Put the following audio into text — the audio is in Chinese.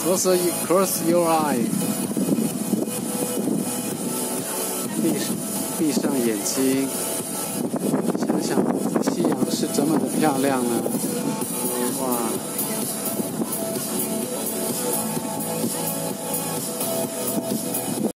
Close your eye， 闭上眼睛，想想夕阳是怎么的漂亮呢？哇！